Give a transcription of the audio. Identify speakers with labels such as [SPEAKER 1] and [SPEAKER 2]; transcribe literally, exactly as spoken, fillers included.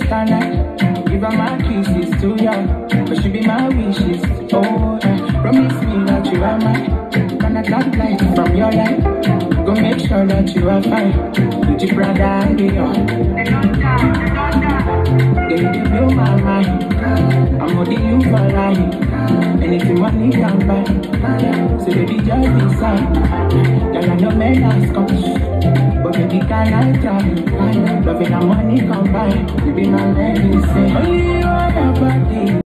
[SPEAKER 1] starlight. Give her my kisses too young, but she be my wishes. Oh, uh, promise me that you are mine. Cannot not light from your life. Go make sure that you are fine. With your brother and beyond. They give you my mind. I'm holding you for life. Anything money can buy. So baby just decide. Girl, I know men are scotch, but baby can I try? Loving and money combine. You be my medicine. Only you are my body.